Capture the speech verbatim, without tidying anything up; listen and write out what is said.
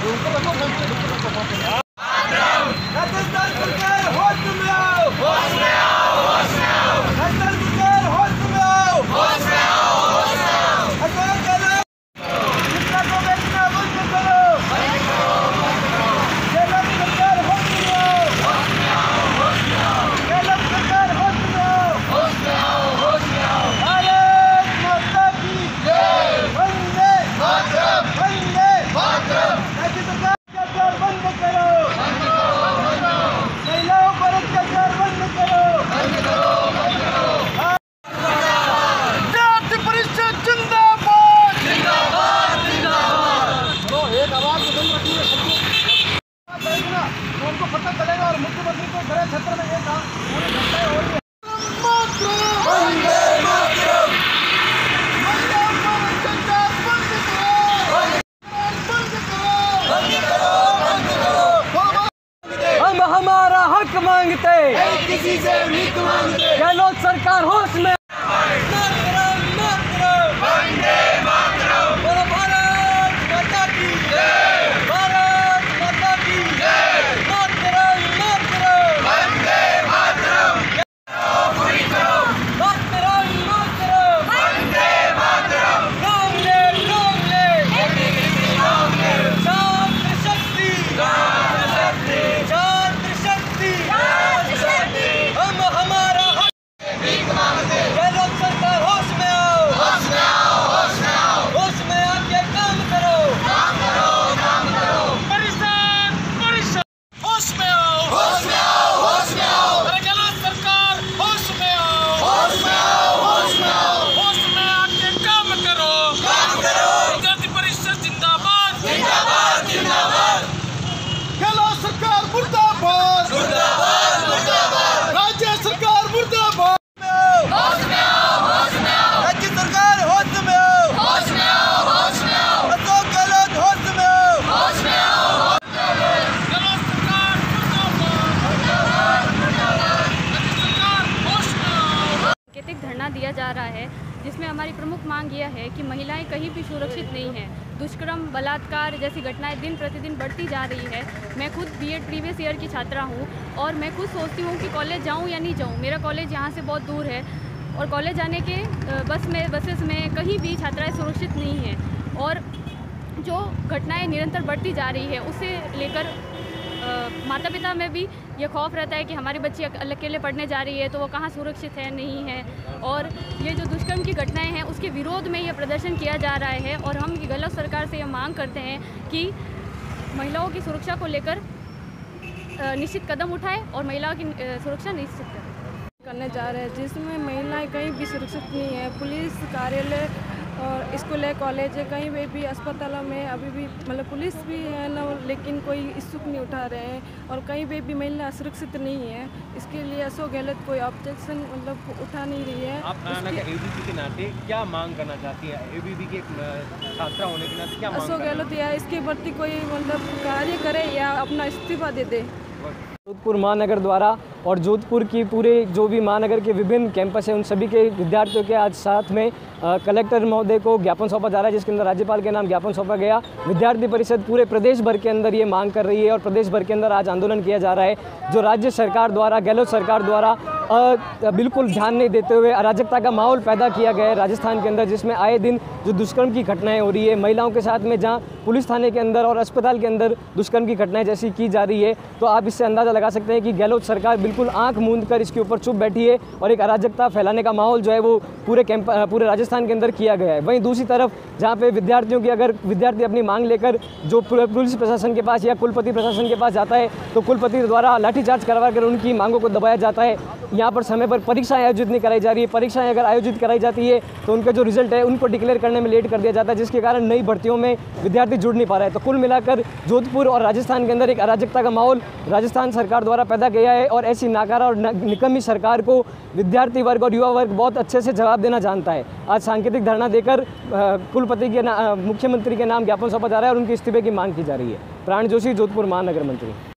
राजस्थान सरकार होश में आओ, होश में आओ, होश में आओ। राजस्थान सरकार होश में आओ, होश में आओ, होश में आओ। अशोक गहलोत शिक्षा को बेचना बंद करो, बंद करो, बंद करो। गहलोत सरकार होश में आओ, होश में आओ, होश में आओ। गहलोत सरकार होश में आओ, होश में आओ, होश में आओ। भारत माता की जय, वंदे मातरम, वंदे मातरम। राज्य सरकार अत्याचार बंद करो, बंद करो, बंद करो। महिलाओं पर अत्याचार बंद करो, बंद करो, बंद करो। जाति परिषद जिंदाबाद, जिंदाबाद, जिंदाबाद। तो एक आवाज बुलंद रखनी है सबको, तो उनको पता चलेगा। और मुख्यमंत्री को गृह क्षेत्र में ये काम पूरी घटनाएं हो रही है। वंदे मातरम। महिलाओं पर अत्याचार बंद करो, बंद करो, बंद करो, बंद करो। हम हमारा हक मांगते, किसी से भीख मांगते। गहलोत सरकार होश में। मातरम, मातरम, वंदे मातरम। बोलो भारत माता की जय, भारत माता की जय। मातरम, मातरम, वंदे मातरम। पूरी करो, मातरम, मातरम, वंदे मातरम। रामले, रामले, रामले। छात्र शक्ति, छात्र शक्ति, छात्र शक्ति, छात्र शक्ति। हम हमारा हक भीख मांगते। गहलोत सरकार होश में आओ, होश में आओ, होश में आओ। होश में आके काम करो, काम करो, काम करो। परिषद, परिषद होश में आओ, होश में आओ, होश में आओ। अरे गहलोत सरकार होश में आओ, होश में आओ, होश में आओ। होश में आके काम करो, काम करो। जाति परिषद जिंदाबाद, जिंदाबाद, जिंदाबाद। गहलोत सरकार मुर्दाबाद, मुर्दाबाद, मुर्दाबाद। राज्य सरकार मुर्दाबाद। होश में आओ, होश में आओ। राज्य सरकार होश में आओ, होश में आओ, होश में आओ। अशोक गहलोत होश में आओ, होश में आओ। गहलोत सरकार मुर्दाबाद, मुर्दाबाद, राज्य सरकार होश में आओ। सांकेतिक धरना दिया जा रहा है, जिसमें हमारी प्रमुख मांग यह है कि महिलाएं कहीं भी सुरक्षित नहीं हैं। दुष्कर्म, बलात्कार जैसी घटनाएं दिन प्रतिदिन बढ़ती जा रही है। मैं खुद बीएड प्रीवियस ईयर की छात्रा हूं और मैं खुद सोचती हूं कि कॉलेज जाऊं या नहीं जाऊं। मेरा कॉलेज यहां से बहुत दूर है और कॉलेज जाने के बस में बसेस में कहीं भी छात्राएं सुरक्षित नहीं हैं। और जो घटनाएं निरंतर बढ़ती जा रही है उससे लेकर माता पिता में भी ये खौफ रहता है कि हमारी बच्ची अकेले पढ़ने जा रही है तो वो कहाँ सुरक्षित है, नहीं है। और ये जो दुष्कर्म की घटनाएं हैं उसके विरोध में ये प्रदर्शन किया जा रहा है और हम गहलोत सरकार से ये मांग करते हैं कि महिलाओं की सुरक्षा को लेकर निश्चित कदम उठाए और महिलाओं की सुरक्षा निश्चित करें। करने जा रहे हैं जिसमें महिलाएं कहीं भी सुरक्षित नहीं है। पुलिस कार्यालय और स्कूल है, कॉलेज है, कहीं भी भी अस्पतालों में अभी भी मतलब पुलिस भी है ना, लेकिन कोई इच्छुक नहीं उठा रहे हैं और कहीं भी भी महिला सुरक्षित नहीं है। इसके लिए अशोक गहलोत कोई ऑब्जेक्शन मतलब उठा नहीं रही है। आप एबीवीपी के नाते क्या मांग करना चाहती है? एबीवीपी के छात्रा होने के नाते क्या मांग? अशोक गहलोत या इसके प्रति कोई मतलब कार्य करे या अपना इस्तीफा दे दे। जोधपुर महानगर द्वारा और जोधपुर की पूरे जो भी महानगर के विभिन्न कैंपस हैं उन सभी के विद्यार्थियों के आज साथ में आ, कलेक्टर महोदय को ज्ञापन सौंपा जा रहा है, जिसके अंदर राज्यपाल के नाम ज्ञापन सौंपा गया। विद्यार्थी परिषद पूरे प्रदेश भर के अंदर ये मांग कर रही है और प्रदेश भर के अंदर आज आंदोलन किया जा रहा है। जो राज्य सरकार द्वारा, गहलोत सरकार द्वारा आ, बिल्कुल ध्यान नहीं देते हुए अराजकता का माहौल पैदा किया गया है राजस्थान के अंदर, जिसमें आए दिन जो दुष्कर्म की घटनाएं हो रही है महिलाओं के साथ में, जहां पुलिस थाने के अंदर और अस्पताल के अंदर दुष्कर्म की घटनाएं जैसी की जा रही है, तो आप इससे अंदाज़ा लगा सकते हैं कि गहलोत सरकार बिल्कुल आंख मूंद कर इसके ऊपर चुप बैठी है और एक अराजकता फैलाने का माहौल जो है वो पूरे कैंप पूरे राजस्थान के अंदर किया गया है। वहीं दूसरी तरफ जहाँ पे विद्यार्थियों की अगर विद्यार्थी अपनी मांग लेकर जो पुलिस प्रशासन के पास या कुलपति प्रशासन के पास जाता है तो कुलपति द्वारा लाठीचार्ज करवा कर उनकी मांगों को दबाया जाता है। यहाँ पर समय पर परीक्षाएं आयोजित नहीं कराई जा रही है। परीक्षाएं अगर आयोजित कराई जाती है तो उनका जो रिजल्ट है उनको डिक्लेयर करने में लेट कर दिया जाता है, जिसके कारण नई भर्तियों में विद्यार्थी जुड़ नहीं पा रहे हैं। तो कुल मिलाकर जोधपुर और राजस्थान के अंदर एक अराजकता का माहौल राजस्थान सरकार द्वारा पैदा किया है और ऐसी नाकारा और निकम्मी सरकार को विद्यार्थी वर्ग और युवा वर्ग बहुत अच्छे से जवाब देना जानता है। आज सांकेतिक धरना देकर कुलपति के मुख्यमंत्री के नाम ज्ञापन सौंपा जा रहा है और उनके इस्तीफे की मांग की जा रही है। प्राण जोशी, जोधपुर महानगर मंत्री।